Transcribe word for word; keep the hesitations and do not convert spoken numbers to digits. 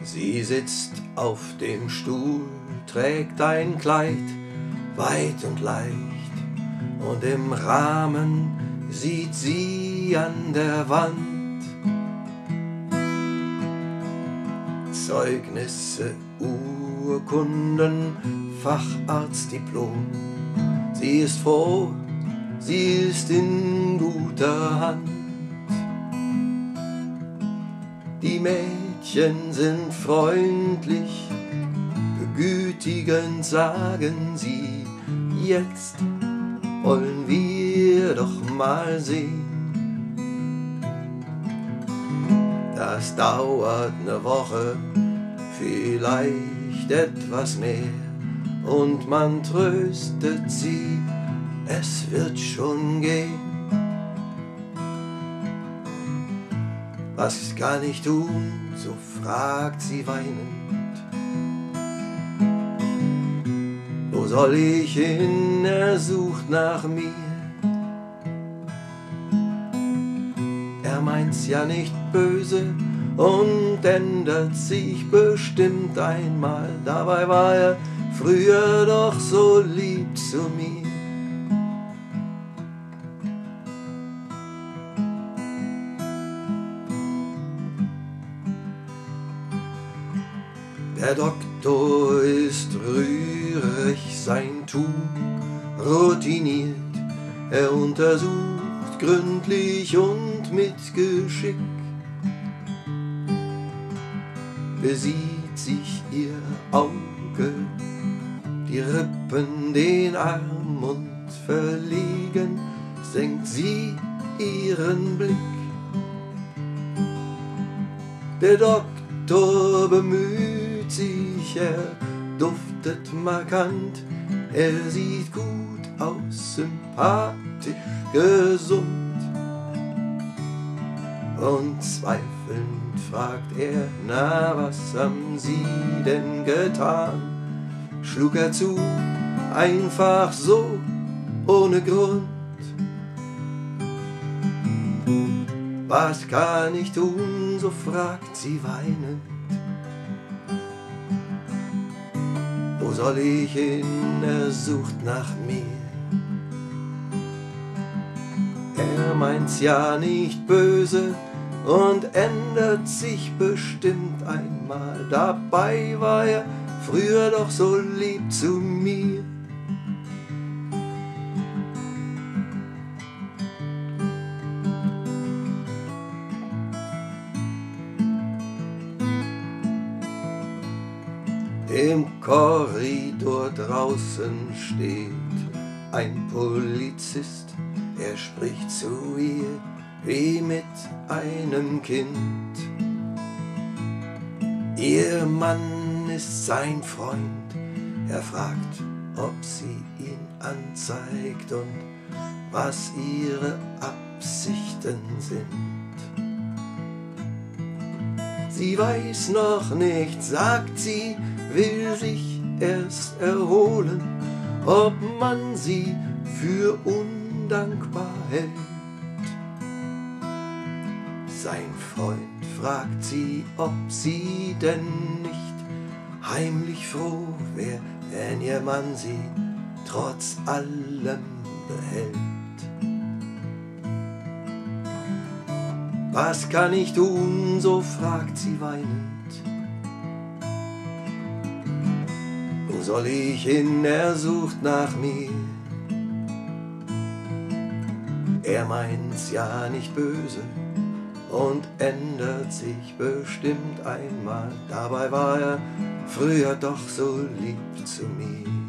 Sie sitzt auf dem Stuhl, trägt ein Kleid, weit und leicht, und im Rahmen sieht sie an der Wand Zeugnisse, Urkunden, Facharztdiplom. Sie ist froh, sie ist in guter Hand. Die Mädchen sind freundlich, begütigend sagen sie, jetzt wollen wir doch mal sehen. Das dauert ne Woche, vielleicht etwas mehr, und man tröstet sie, es wird schon gehen. Was kann ich tun, so fragt sie weinend. Wo soll ich hin, er sucht nach mir. Er meint's ja nicht böse und ändert sich bestimmt einmal. Dabei war er früher doch so lieb zu mir. Der Doktor ist rührig, sein Tun routiniert. Er untersucht gründlich und mit Geschick, besieht sich ihr Auge, die Rippen, den Arm, und verlegen senkt sie ihren Blick. Der Doktor bemüht sich, er duftet markant, er sieht gut aus, sympathisch, gesund. Und zweifelnd fragt er, na, was haben Sie denn getan? Schlug er zu, einfach so, ohne Grund. Was kann ich tun, so fragt sie weinend. Wo soll ich hin, er sucht nach mir. Er meint's ja nicht böse und ändert sich bestimmt einmal. Dabei war er früher doch so lieb zu mir. Im Korridor draußen steht ein Polizist, er spricht zu ihr wie mit einem Kind. Ihr Mann ist sein Freund, er fragt, ob sie ihn anzeigt und was ihre Absichten sind. Sie weiß noch nicht, sagt sie, will sich erst erholen, ob man sie für undankbar hält. Sein Freund fragt sie, ob sie denn nicht heimlich froh wär, wenn ihr Mann sie trotz allem behält. Was kann ich tun, so fragt sie weinend. Wo soll ich hin, er sucht nach mir. Er meint's ja nicht böse und ändert sich bestimmt einmal. Dabei war er früher doch so lieb zu mir.